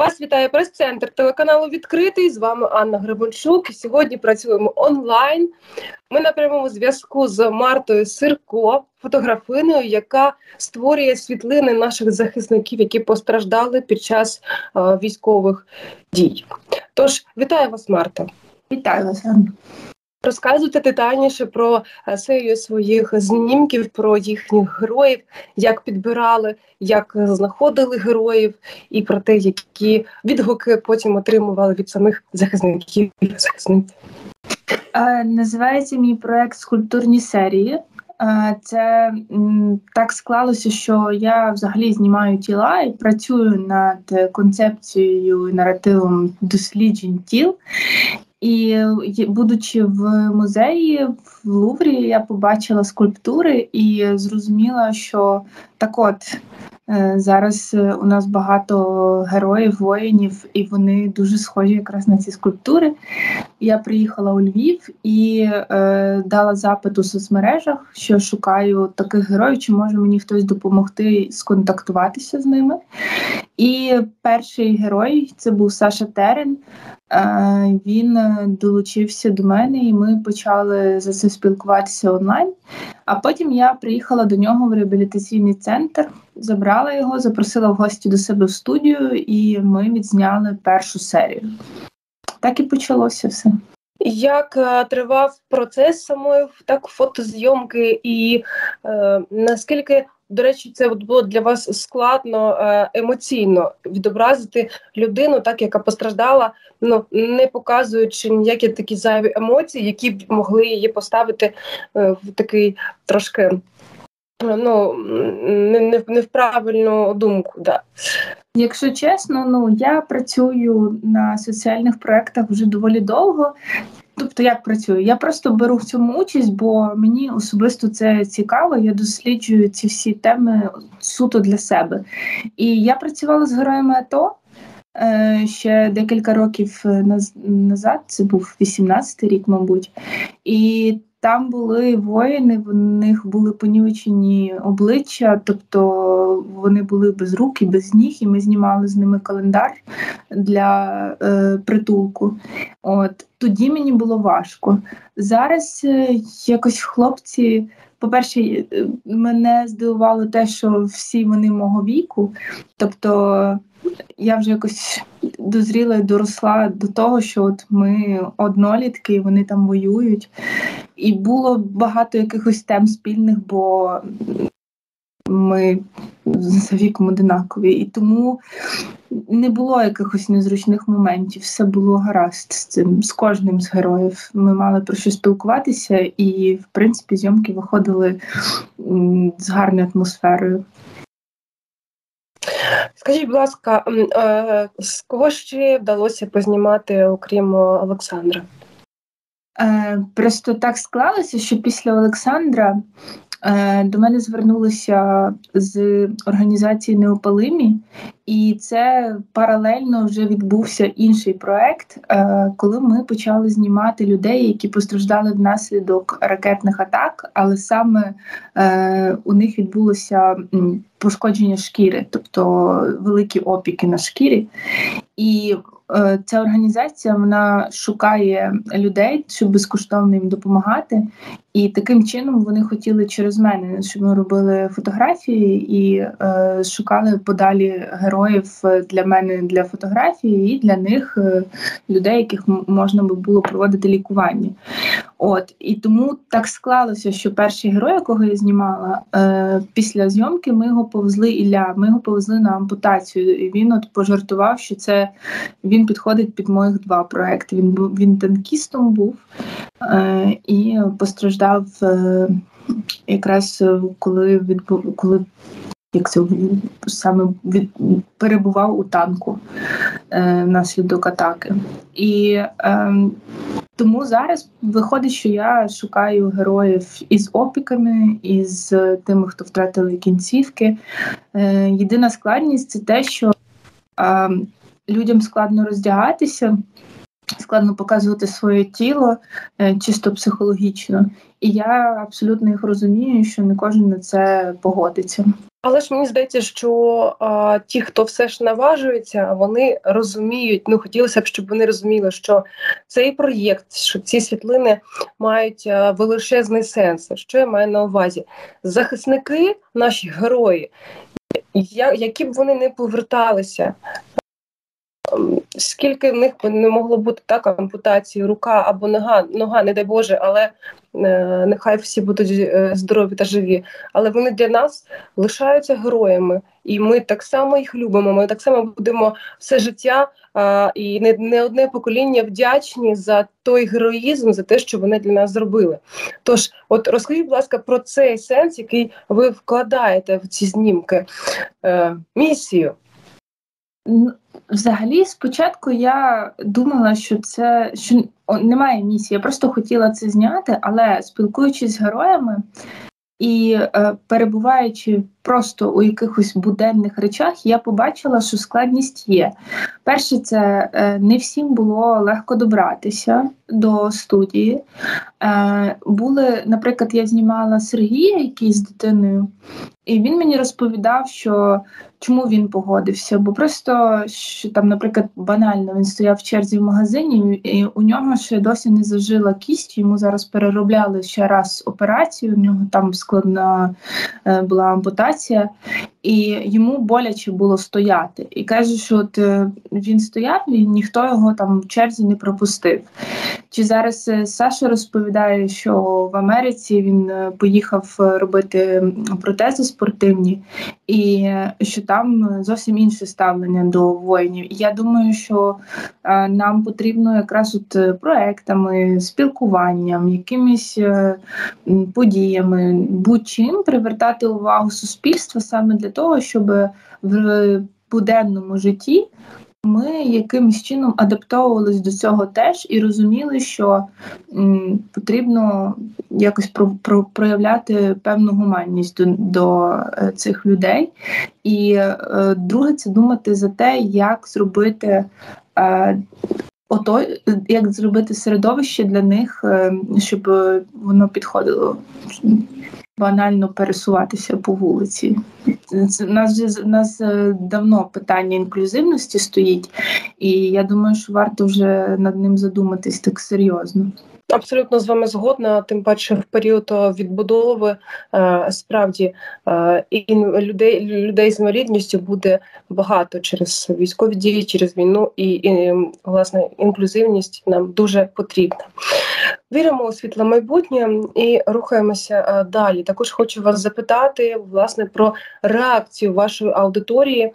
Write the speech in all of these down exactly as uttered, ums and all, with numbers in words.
Вас вітає прес-центр телеканалу «Відкритий». З вами Анна Гребенчук. І сьогодні працюємо онлайн. Ми на прямому зв'язку з Мартою Сирко, фотографиною, яка створює світлини наших захисників, які постраждали під час е, військових дій. Тож, вітаю вас, Марта. Вітаю вас, Анна. Розказуйте детальніше про серію своїх знімків, про їхніх героїв, як підбирали, як знаходили героїв і про те, які відгуки потім отримували від самих захисників і захисниць. Е, називається мій проект «Скульптурні серії». Е, це м, так склалося, що я взагалі знімаю тіла і працюю над концепцією і наративом досліджень тіл. І будучи в музеї в Луврі, я побачила скульптури і зрозуміла, що так от, зараз у нас багато героїв, воїнів, і вони дуже схожі якраз на ці скульптури. Я приїхала у Львів і е, дала запит у соцмережах, що шукаю таких героїв, чи може мені хтось допомогти сконтактуватися з ними. І перший герой, це був Саша Терен, е, він долучився до мене, і ми почали за це спілкуватися онлайн. А потім я приїхала до нього в реабілітаційний центр, забрала його, запросила в гості до себе в студію, і ми відзняли першу серію. Так і почалося все. Як е, тривав процес самої так, фотозйомки і е, наскільки, до речі, це було для вас складно е, емоційно відобразити людину, так, яка постраждала, ну, не показуючи ніякі такі зайві емоції, які б могли її поставити е, в такий трошки ну, не, не, не в правильну думку. Да. Якщо чесно, ну я працюю на соціальних проєктах вже доволі довго. Тобто, як працюю? Я просто беру в цьому участь, бо мені особисто це цікаво, я досліджую ці всі теми суто для себе. І я працювала з героями АТО е, ще декілька років назад, це був вісімнадцятий рік, мабуть, і там були воїни, в них були понівечені обличчя, тобто вони були без рук і без ніг, і ми знімали з ними календар для е, притулку. От тоді мені було важко. Зараз е, якось хлопці, по-перше, мене здивувало те, що всі вони мого віку, тобто я вже якось дозріла і доросла до того, що от ми однолітки, вони там воюють. І було багато якихось тем спільних, бо ми за віком одинакові. І тому не було якихось незручних моментів, все було гаразд з цим, з кожним з героїв. Ми мали про що спілкуватися і, в принципі, зйомки виходили з гарною атмосферою. Скажіть, будь ласка, з кого ще вдалося познімати, окрім Олександра? Просто так склалося, що після Олександра до мене звернулися з організації «Неопалимі», і це паралельно вже відбувся інший проект, коли ми почали знімати людей, які постраждали внаслідок ракетних атак, але саме у них відбулося пошкодження шкіри, тобто великі опіки на шкірі. І ця організація, вона шукає людей, щоб безкоштовно їм допомагати. І таким чином вони хотіли через мене, щоб ми робили фотографії і е, шукали подалі героїв для мене для фотографії і для них е, людей, яких можна би було проводити лікування. От, і тому так склалося, що перший герой, якого я знімала, е, після зйомки ми його повезли, Ілля, ми його повезли на ампутацію. І він от пожартував, що це він підходить під моїх два проекти. Він був він танкістом був е, і постраждав е, якраз коли відбув, коли як це саме від, перебував у танку е, внаслідок атаки. І е, тому зараз виходить, що я шукаю героїв із опіками, із тими, хто втратили кінцівки. Е, єдина складність – це те, що е, людям складно роздягатися, складно показувати своє тіло е, чисто психологічно. І я абсолютно їх розумію, що не кожен на це погодиться. Але ж мені здається, що а, ті, хто все ж наважується, вони розуміють, ну хотілося б, щоб вони розуміли, що цей проєкт, що ці світлини мають а, величезний сенс. Що я маю на увазі? Захисники, наші герої, я, які б вони не поверталися, скільки в них не могло бути так, ампутації, рука або нога, нога, не дай Боже, але е, нехай всі будуть е, здорові та живі. Але вони для нас лишаються героями, і ми так само їх любимо. Ми так само будемо все життя е, і не, не одне покоління вдячні за той героїзм, за те, що вони для нас зробили. Тож, от розкажіть, будь ласка, про цей сенс, який ви вкладаєте в ці знімки, е, місію. Взагалі, спочатку я думала, що це що немає місії. Я просто хотіла це зняти, але спілкуючись з героями і е, перебуваючи просто у якихось буденних речах, я побачила, що складність є. Перше, це е, не всім було легко добратися до студії. Е, були, наприклад, я знімала Сергія, який з дитиною, і він мені розповідав, що чому він погодився, бо просто, що там, наприклад, банально, він стояв в черзі в магазині, і у нього ще досі не зажила кість, йому зараз переробляли ще раз операцію, у нього там складна е, була ампутація, і йому боляче було стояти. І каже, що от е, він стояв, і ніхто його там в черзі не пропустив. Чи зараз е, Саша розповідає, що в Америці він е, поїхав робити протези спортивні, і е, що там зовсім інше ставлення до воїнів. Я думаю, що е, нам потрібно якраз от проектами, спілкуванням, якимись е, подіями, будь-чим привертати увагу суспільства саме для того, щоб в буденному житті ми якимось чином адаптовувались до цього теж і розуміли, що м, потрібно якось про, про, проявляти певну гуманність до, до е, цих людей. І е, друге, це думати за те, як зробити е, ото, як зробити середовище для них, е, щоб воно підходило. Банально пересуватися по вулиці. У нас, у нас давно питання інклюзивності стоїть, і я думаю, що варто вже над ним задуматись так серйозно. Абсолютно з вами згодна, тим паче в період відбудови справді і людей, людей з інвалідністю буде багато через військові дії, через війну, і, і власне інклюзивність нам дуже потрібна. Віримо у світле майбутнє і рухаємося далі. Також хочу вас запитати, власне, про реакцію вашої аудиторії.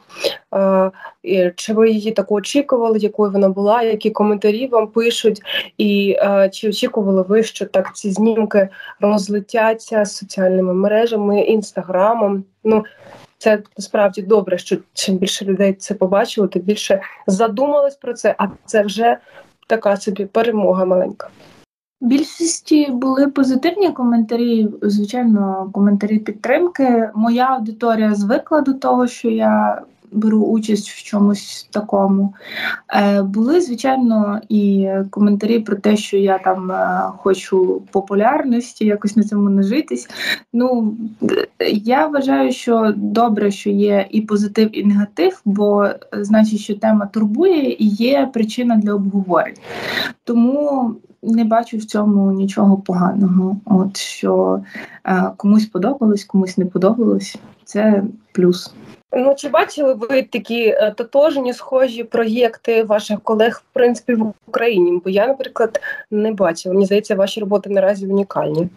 Чи ви її таку очікували, якою вона була, які коментарі вам пишуть, і чи очікували ви, що так ці знімки розлетяться соціальними мережами, інстаграмом? Ну, це насправді добре, що чим більше людей це побачило, тим більше задумались про це, а це вже така собі перемога маленька. В більшості були позитивні коментарі, звичайно, коментарі підтримки. Моя аудиторія звикла до того, що я беру участь в чомусь такому. Е, були, звичайно, і коментарі про те, що я там е, хочу популярності, якось на цьому нажитись. Ну, я вважаю, що добре, що є і позитив, і негатив, бо значить, що тема турбує і є причина для обговорень. Тому не бачу в цьому нічого поганого. От що е, комусь подобалось, комусь не подобалось. Це плюс. Ну, чи бачили ви такі е, тотожні, схожі проєкти ваших колег, в принципі, в Україні? Бо я, наприклад, не бачила. Мені здається, ваші роботи наразі унікальні.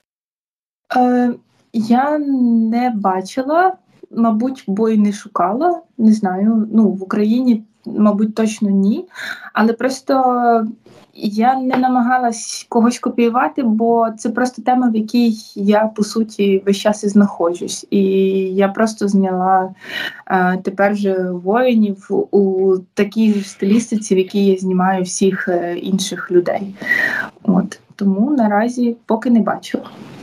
Е, я не бачила, мабуть, бо й не шукала. Не знаю. Ну, в Україні, мабуть, точно ні. Але просто я не намагалась когось копіювати, бо це просто тема, в якій я, по суті, весь час і знаходжусь. І я просто зняла а, тепер вже воїнів у такій ж стилістиці, в якій я знімаю всіх інших людей. От. Тому наразі поки не бачила.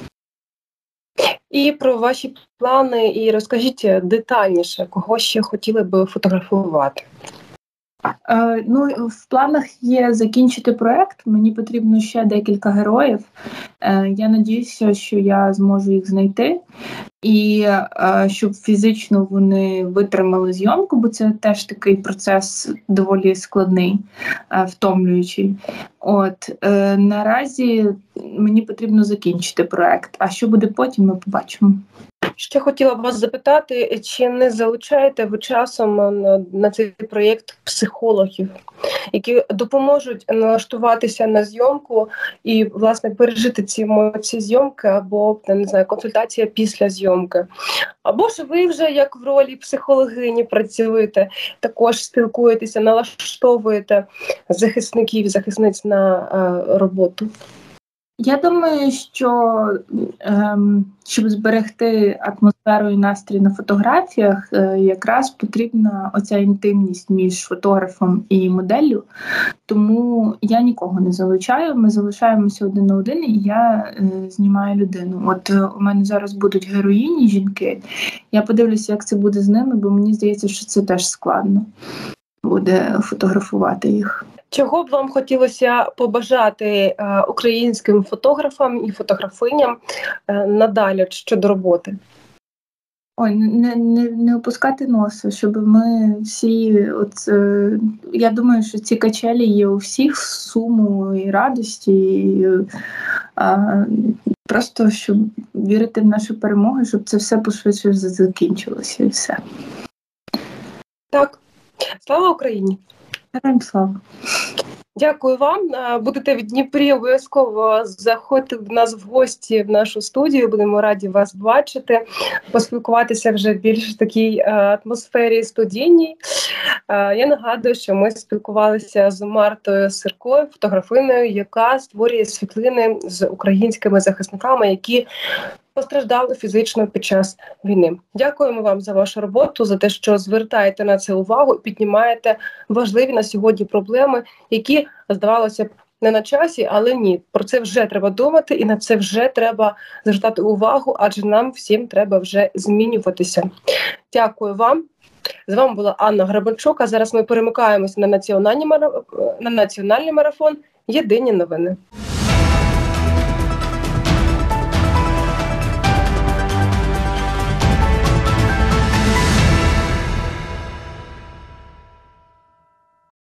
І про ваші плани, і розкажіть детальніше, кого ще хотіли би фотографувати. Е, ну, в планах є закінчити проект. Мені потрібно ще декілька героїв. Е, я надіюся, що я зможу їх знайти. І е, щоб фізично вони витримали зйомку, бо це теж такий процес доволі складний, е, втомлюючий. От е, наразі мені потрібно закінчити проект. А що буде потім, ми побачимо. Ще хотіла б вас запитати, чи не залучаєте ви часом на, на цей проєкт психологів, які допоможуть налаштуватися на зйомку і, власне, пережити ці емоції зйомки, або, не знаю, консультація після зйомки. Або ж ви вже, як в ролі психологині працюєте, також спілкуєтеся, налаштовуєте захисників, захисниць на е, роботу? Я думаю, що ем, щоб зберегти атмосферу і настрій на фотографіях, е, якраз потрібна оця інтимність між фотографом і моделлю. Тому я нікого не залучаю, ми залишаємося один на один, і я е, знімаю людину. От е, у мене зараз будуть героїні, жінки. Я подивлюся, як це буде з ними, бо мені здається, що це теж складно буде фотографувати їх. Чого б вам хотілося побажати е, українським фотографам і фотографиням е, надалі щодо роботи? Ой, не, не, не опускати носа, щоб ми всі, от, е, я думаю, що ці качелі є у всіх, суму і радості, і, е, просто щоб вірити в нашу перемогу, щоб це все пошвидше закінчилося і все. Так. Слава Україні! Героям слава! Дякую вам. Будете в Дніпрі, обов'язково заходьте до нас в гості в нашу студію. Будемо раді вас бачити, поспілкуватися вже більш в такій атмосфері студійній. Я нагадую, що ми спілкувалися з Мартою Сиркою, фотографиною, яка створює світлини з українськими захисниками, які постраждали фізично під час війни. Дякуємо вам за вашу роботу, за те, що звертаєте на це увагу і піднімаєте важливі на сьогодні проблеми, які, здавалося б, не на часі, але ні. Про це вже треба думати і на це вже треба звертати увагу, адже нам всім треба вже змінюватися. Дякую вам. З вами була Анна Гребенчук, а зараз ми перемикаємося на національний марафон, на національний марафон «Єдині новини».